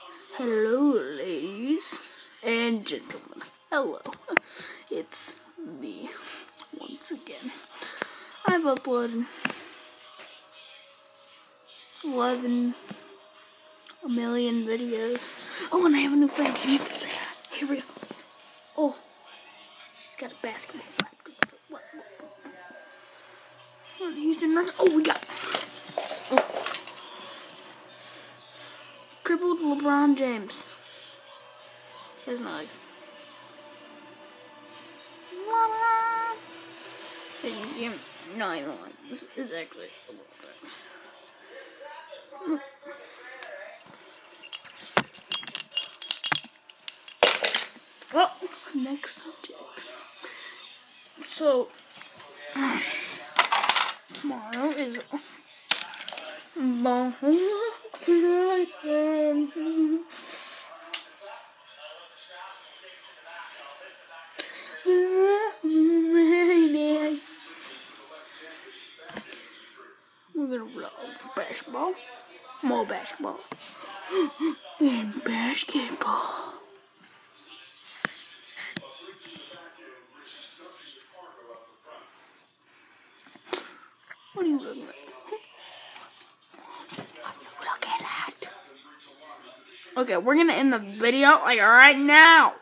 Hello, ladies and gentlemen. Hello. It's me once again. I've uploaded 11 million videos. Oh, and I have a new friend. It's there. Here we go. Oh, he's got a basketball bat. Oh, we got. Oh. Tripled LeBron James. That's nice. As you see him, not even like this is actually a little bit. Well, next subject. So tomorrow is we're gonna play basketball, more basketball, and basketball. What are you looking at? What are you looking at? Okay, we're gonna end the video like right now.